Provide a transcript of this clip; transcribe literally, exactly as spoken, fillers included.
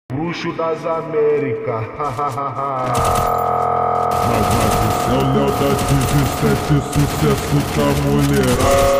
Bruxo das Américas. Mas, mas esse é o Léo da dezessete, sucesso da mulherada.